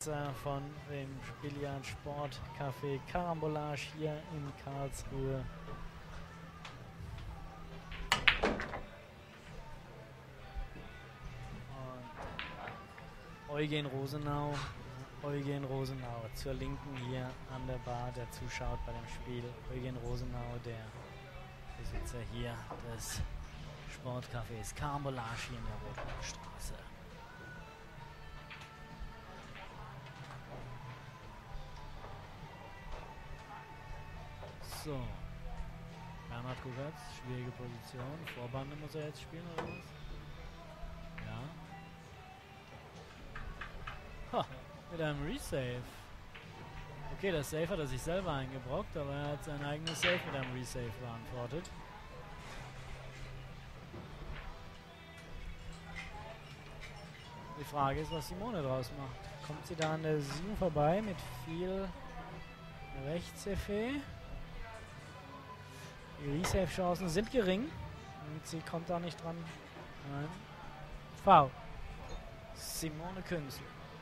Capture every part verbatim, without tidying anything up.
Besitzer von dem Billard-Sport-Café Carambolage hier in Karlsruhe. Und Eugen Rosenau, Eugen Rosenau zur Linken hier an der Bar, der zuschaut bei dem Spiel. Eugen Rosenau, der Besitzer hier des Sportcafés Carambolage hier in der Rotwaldstraße. So. Bernhard Kuckertz, schwierige Position. Vorbande muss er jetzt spielen oder was? Ja. Ha, mit einem Resave. Okay, das Save hat er sich selber eingebrockt, aber er hat sein eigenes Save mit einem Resave beantwortet. Die Frage ist, was Simone draus macht. Kommt sie da an der sieben vorbei mit viel Rechtseffet? Die Resave-Chancen sind gering und sie kommt da nicht dran. Nein. Foul. Simone Künzel.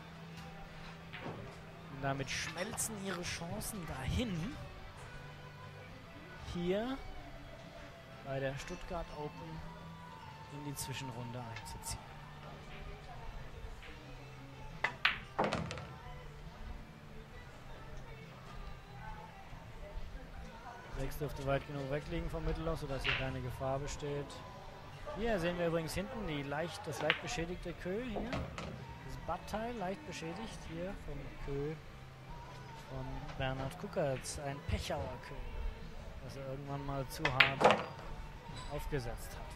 Und damit schmelzen ihre Chancen dahin, hier bei der Stuttgart Open in die Zwischenrunde einzuziehen. sechs dürfte weit genug wegliegen vom Mittelloch, sodass hier keine Gefahr besteht. Hier sehen wir übrigens hinten die leicht, das leicht beschädigte Kö hier. Das Buttteil leicht beschädigt hier vom Kö von Bernhard Kuckertz. Ein Pechauer Kö, das er irgendwann mal zu hart aufgesetzt hat.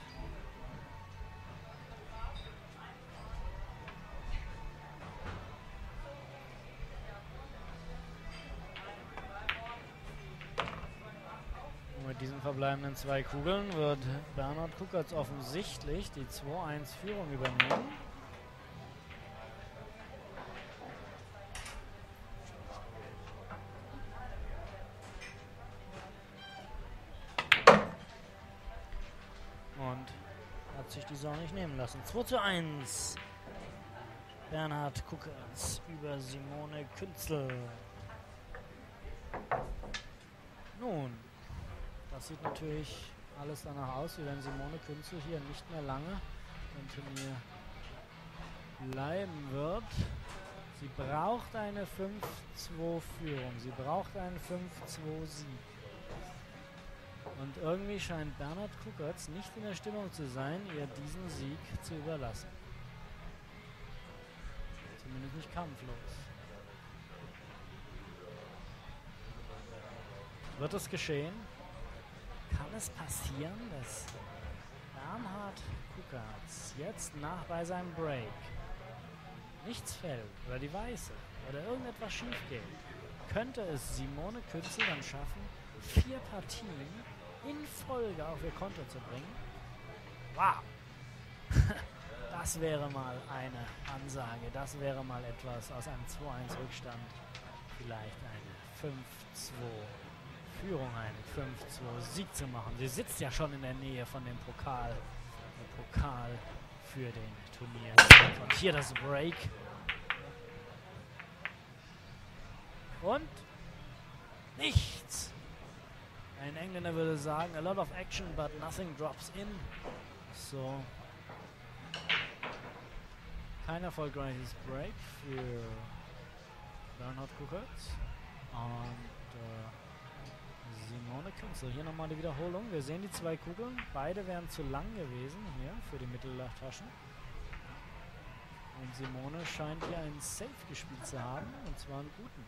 Mit diesen verbleibenden zwei Kugeln wird Bernhard Kuckertz offensichtlich die zwei eins Führung übernehmen. Und hat sich die Sau nicht nehmen lassen. zwei zu eins. Bernhard Kuckertz über Simone Künzel. Nun. Das sieht natürlich alles danach aus, wie wenn Simone Künzel hier nicht mehr lange im Turnier bleiben wird. Sie braucht eine fünf zwei Führung. Sie braucht einen fünf zwei Sieg. Und irgendwie scheint Bernhard Kuckertz nicht in der Stimmung zu sein, ihr diesen Sieg zu überlassen. Zumindest nicht kampflos. Wird es geschehen? Kann es passieren, dass Bernhard Kuckertz jetzt nach bei seinem Break nichts fällt oder die Weiße oder irgendetwas schief geht? Könnte es Simone Künzel dann schaffen, vier Partien in Folge auf ihr Konto zu bringen? Wow! Das wäre mal eine Ansage, das wäre mal etwas aus einem zwei eins Rückstand, vielleicht eine fünf zwei Führung, einen fünf zwei Sieg zu machen. Sie sitzt ja schon in der Nähe von dem Pokal. Der Pokal für den Turnier. Und hier das Break. Und nichts. Ein Engländer würde sagen, a lot of action, but nothing drops in. So. Kein erfolgreiches Break für Bernhard Kuckertz. Und äh, Simone Künzel. Hier nochmal die Wiederholung. Wir sehen die zwei Kugeln. Beide wären zu lang gewesen hier für die Mitteltaschen. Und Simone scheint hier einen Safe gespielt zu haben. Und zwar einen guten.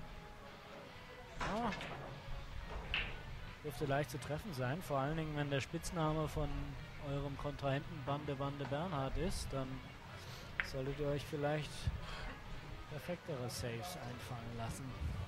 Ah. Dürfte leicht zu treffen sein. Vor allen Dingen, wenn der Spitzname von eurem Kontrahenten Bande Bande Bernhard ist, dann solltet ihr euch vielleicht perfektere Saves einfallen lassen.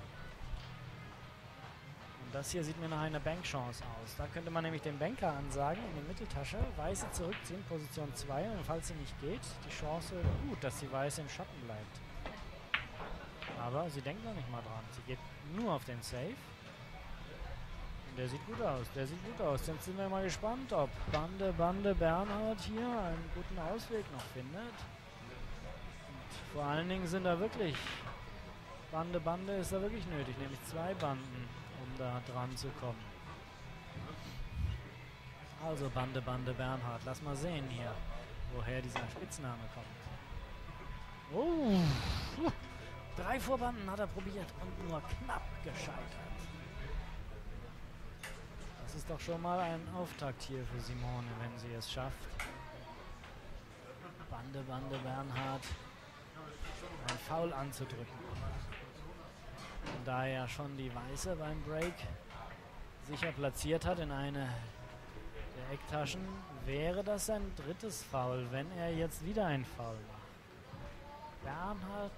Und das hier sieht mir nach einer Bankchance aus. Da könnte man nämlich den Banker ansagen in die Mitteltasche, Weiße zurückziehen, Position zwei, und falls sie nicht geht, die Chance gut, dass die Weiße im Schatten bleibt. Aber sie denkt noch nicht mal dran. Sie geht nur auf den Safe. Und der sieht gut aus, der sieht gut aus. Jetzt sind wir mal gespannt, ob Bande Bande Bernhard hier einen guten Ausweg noch findet. Und vor allen Dingen sind da wirklich Bande, Bande ist da wirklich nötig, nämlich zwei Banden, um da dran zu kommen. Also Bande, Bande Bernhard, lass mal sehen hier, woher dieser Spitzname kommt. Oh, puh, drei Vorbanden hat er probiert und nur knapp gescheitert. Das ist doch schon mal ein Auftakt hier für Simone, wenn sie es schafft. Bande, Bande Bernhard ein Foul anzudrücken. Und da er ja schon die Weiße beim Break sicher platziert hat in eine der Ecktaschen, wäre das sein drittes Foul, wenn er jetzt wieder ein Foul macht. Bernhard.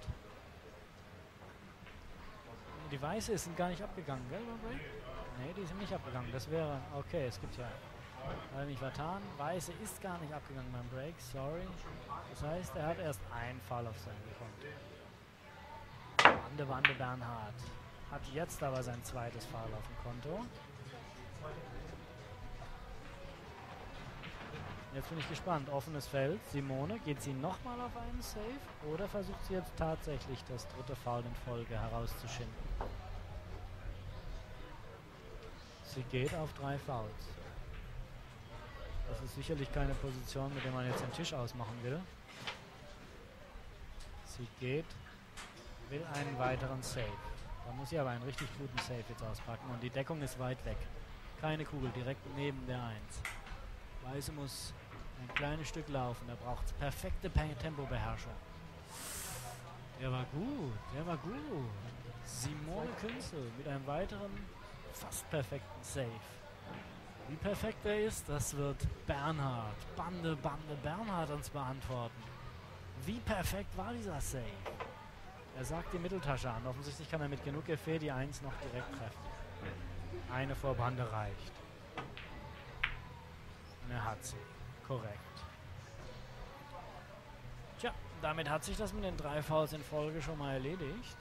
Die Weiße ist gar nicht abgegangen, gell, beim Break? Ne, die sind nicht abgegangen. Das wäre... Okay, es gibt ja... Hat er nicht vertan. Weiße ist gar nicht abgegangen beim Break, sorry. Das heißt, er hat erst ein Foul auf seinem Konto. Bande, Bande Bernhard hat jetzt aber sein zweites Foul auf dem Konto. Jetzt bin ich gespannt. Offenes Feld. Simone, geht sie nochmal auf einen Save oder versucht sie jetzt tatsächlich das dritte Foul in Folge herauszuschinden? Sie geht auf drei Fouls. Das ist sicherlich keine Position, mit der man jetzt den Tisch ausmachen will. Sie geht, will einen weiteren Save. Da muss sie aber einen richtig guten Save jetzt auspacken und die Deckung ist weit weg. Keine Kugel, direkt neben der eins. Weiße muss ein kleines Stück laufen, da braucht es perfekte Tempobeherrschung. Der war gut, der war gut. Simone Künzel mit einem weiteren, fast perfekten Save. Wie perfekt er ist, das wird Bernhard, Bande, Bande Bernhard uns beantworten. Wie perfekt war dieser Save? Er sagt die Mitteltasche an. Offensichtlich kann er mit genug Effet die eins noch direkt treffen. Eine Vorbande reicht. Und er hat sie. Korrekt. Tja, damit hat sich das mit den drei Fouls in Folge schon mal erledigt.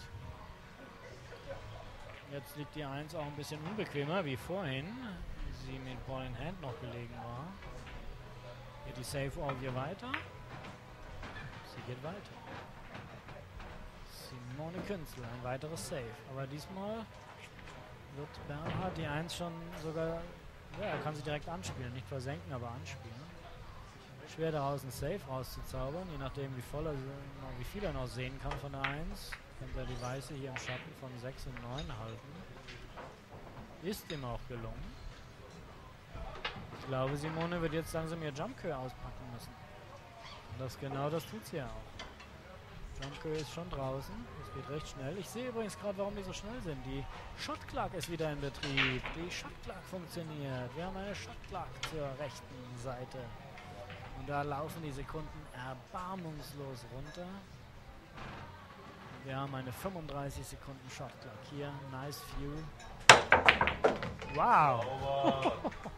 Jetzt liegt die eins auch ein bisschen unbequemer wie vorhin. Sie mit Ball in Hand noch gelegen war. Geht die Save-Orgie weiter? Sie geht weiter. Simone Künzel, ein weiteres Save. Aber diesmal wird Bernhard die eins schon sogar... Ja, er kann sie direkt anspielen. Nicht versenken, aber anspielen. Schwer daraus ein Save rauszuzaubern, je nachdem wie, voll er, wie viel er noch sehen kann von der eins. Könnte er die Weiße hier im Schatten von sechs und neun halten. Ist ihm auch gelungen. Ich glaube, Simone wird jetzt langsam ihr Jump-Curl auspacken müssen. Und das genau das tut sie ja auch. Jump-Curl ist schon draußen. Es geht recht schnell. Ich sehe übrigens gerade, warum die so schnell sind. Die Shot-Clock ist wieder in Betrieb. Die Shot-Clock funktioniert. Wir haben eine Shot-Clock zur rechten Seite. Und da laufen die Sekunden erbarmungslos runter. Wir haben eine fünfunddreißig Sekunden Shot-Clock hier. Nice View. Wow!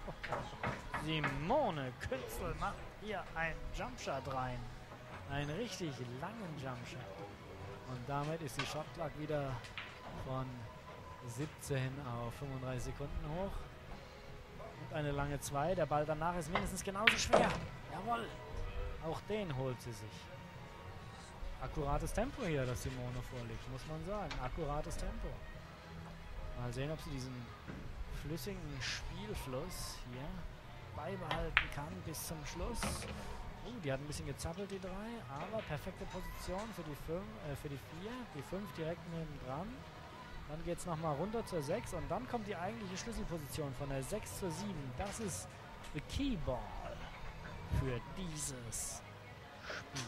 Simone Künzel macht hier einen Jumpshot rein. Einen richtig langen Jumpshot. Und damit ist die Shot-Clock wieder von siebzehn auf fünfunddreißig Sekunden hoch. Und eine lange zwei. Der Ball danach ist mindestens genauso schwer. Jawohl! Auch den holt sie sich. Akkurates Tempo hier, das Simone vorlegt, muss man sagen. Akkurates Tempo. Mal sehen, ob sie diesen flüssigen Spielfluss hier beibehalten kann bis zum Schluss. Uh, die hat ein bisschen gezappelt, die drei, aber perfekte Position für die fünf, äh, für die vier, die fünf direkt neben dran. Dann geht es nochmal runter zur sechs und dann kommt die eigentliche Schlüsselposition von der sechs zur sieben. Das ist the Key Ball für dieses Spiel.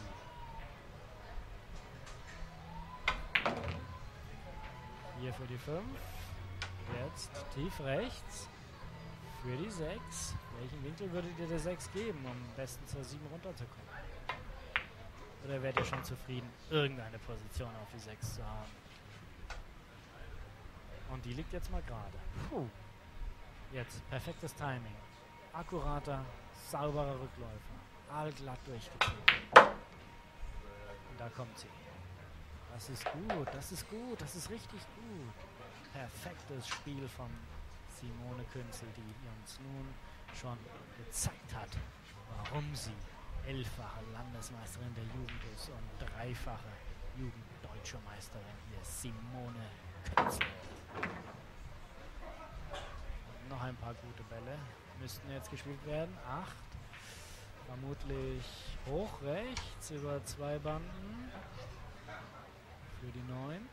Hier für die fünf. Jetzt tief rechts für die sechs. Welchen Winkel würdet ihr der sechs geben, um am besten zur sieben runterzukommen? Oder wärt ihr schon zufrieden, irgendeine Position auf die sechs zu haben? Und die liegt jetzt mal gerade. Puh. Jetzt perfektes Timing. Akkurater, sauberer Rückläufer. Allglatt durchgezogen. Und da kommt sie. Das ist gut, das ist gut, das ist richtig gut. Perfektes Spiel von Simone Künzel, die uns nun schon gezeigt hat, warum sie elffache Landesmeisterin der Jugend ist und dreifache Jugenddeutsche. Macho-Meisterin hier, Simone Künzel. Und noch ein paar gute Bälle müssten jetzt gespielt werden. Acht. Vermutlich hoch rechts über zwei Banden. Für die neun.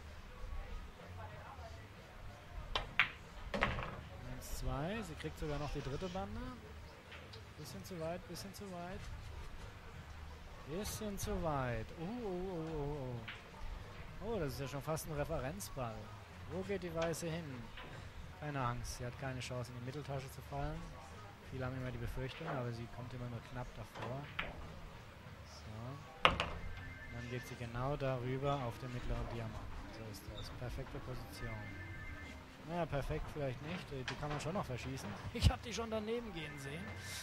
eins, zwei. Sie kriegt sogar noch die dritte Bande. Bisschen zu weit, bisschen zu weit. Bisschen zu weit. Oh, oh, oh, oh, oh. Oh, das ist ja schon fast ein Referenzball. Wo geht die Weiße hin? Keine Angst, sie hat keine Chance in die Mitteltasche zu fallen. Viele haben immer die Befürchtung, aber sie kommt immer nur knapp davor. So. Und dann geht sie genau darüber auf den mittleren Diamanten. So ist das. Perfekte Position. Naja, perfekt vielleicht nicht. Die, die kann man schon noch verschießen. Ich habe die schon daneben gehen sehen.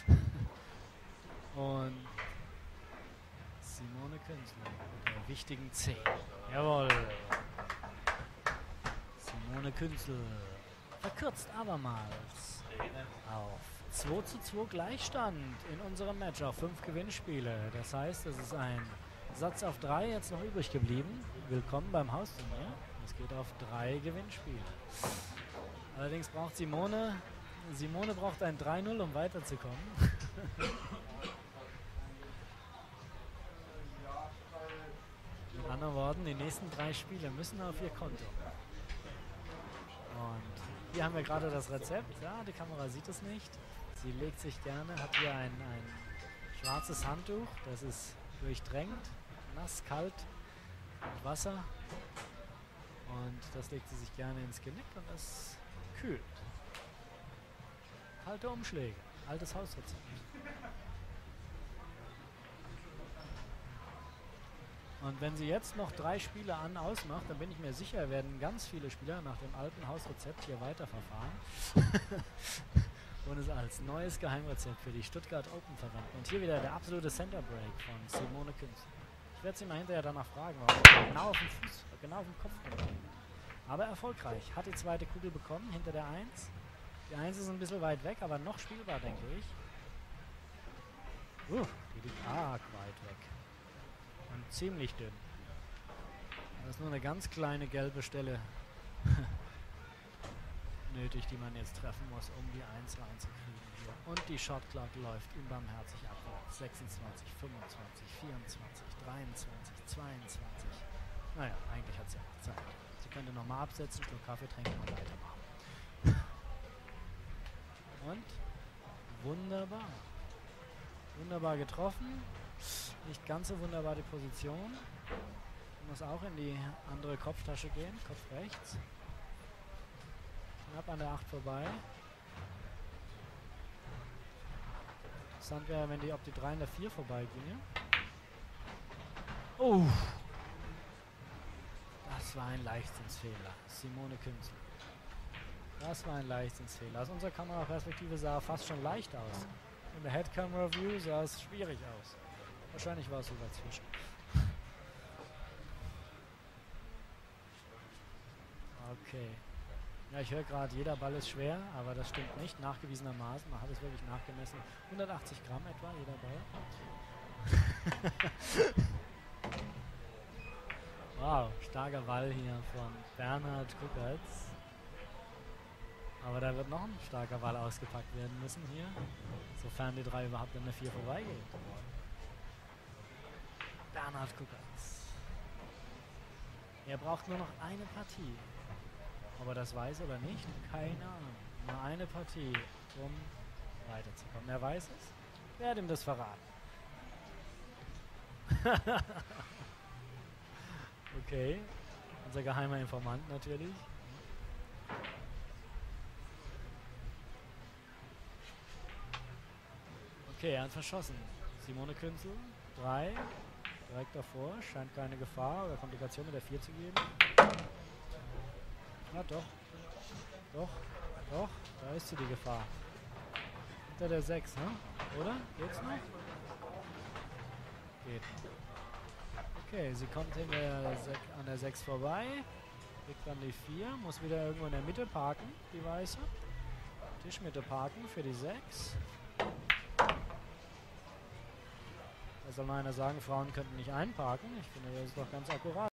Und Simone Künzel mit der wichtigen zehn. Jawohl. Simone Künzel verkürzt abermals auf zwei zu zwei Gleichstand in unserem Match auf fünf Gewinnspiele. Das heißt, es ist ein Satz auf drei jetzt noch übrig geblieben. Willkommen beim Hausturnier. Es geht auf drei Gewinnspiele. Allerdings braucht Simone, Simone braucht ein drei null, um weiterzukommen. Mit anderen Worten, die nächsten drei Spiele müssen auf ihr Konto. Und hier haben wir gerade das Rezept. Ja, die Kamera sieht es nicht. Sie legt sich gerne, hat hier ein, ein schwarzes Handtuch, das ist durchdrängt, nass, kalt mit Wasser. Und das legt sie sich gerne ins Genick und das kühlt. Kalte Umschläge, altes Hausrezept. Und wenn sie jetzt noch drei Spiele an ausmacht, dann bin ich mir sicher, werden ganz viele Spieler nach dem alten Hausrezept hier weiterverfahren und es als neues Geheimrezept für die Stuttgart Open verwenden. Und hier wieder der absolute Center Break von Simone Künzel. Ich werde sie mal hinterher danach fragen, warum er genau auf dem Fuß, genau auf dem Kopf kommt. Aber erfolgreich. Hat die zweite Kugel bekommen hinter der eins. Die eins ist ein bisschen weit weg, aber noch spielbar, denke ich. Uh, die liegt arg weit weg. Und ziemlich dünn. Da ist nur eine ganz kleine gelbe Stelle nötig, die man jetzt treffen muss, um die eins reinzukriegen hier. Und die Shot Clock läuft unbarmherzig abwärts. sechsundzwanzig, fünfundzwanzig, vierundzwanzig, dreiundzwanzig, zweiundzwanzig. Naja, eigentlich hat sie ja noch Zeit. Sie könnte nochmal absetzen, Schluck Kaffee trinken und weitermachen. Und wunderbar. Wunderbar getroffen. Nicht ganz so wunderbar die Position. Muss auch in die andere Kopftasche gehen. Kopf rechts. Knapp an der acht vorbei. Interessant wäre, wenn die, ob die drei an der vier vorbei ginge. Oh! Das war ein Leichtsinnsfehler. Simone Künzel. Das war ein Leichtsinnsfehler. Aus unserer Kameraperspektive sah er fast schon leicht aus. In der Head-Camera View sah es schwierig aus. Wahrscheinlich war es so dazwischen. Okay. Ja, ich höre gerade, jeder Ball ist schwer, aber das stimmt nicht, nachgewiesenermaßen. Man hat es wirklich nachgemessen. hundertachtzig Gramm etwa, jeder Ball. Wow, starker Ball hier von Bernhard Kuckertz. Aber da wird noch ein starker Ball ausgepackt werden müssen hier, sofern die drei überhaupt an der vier vorbeigehen. Bernhard Kuckertz. Er braucht nur noch eine Partie. Ob er das weiß oder nicht, keine Ahnung. Nur eine Partie, um weiterzukommen. Er weiß es. Ich werde ihm das verraten. Okay. Unser geheimer Informant natürlich. Okay, er hat verschossen. Simone Künzel. Drei. Direkt davor. Scheint keine Gefahr oder Komplikation mit der vier zu geben. Na doch. Doch. Doch. Da ist sie, die Gefahr. Hinter der sechs, ne? Oder? Geht's noch? Geht noch. Okay, sie kommt hinter der an der sechs vorbei. Kriegt dann die vier. Muss wieder irgendwo in der Mitte parken, die Weiße. Tischmitte parken für die sechs. Da soll mal einer sagen, Frauen könnten nicht einparken. Ich finde, das ist doch ganz akkurat.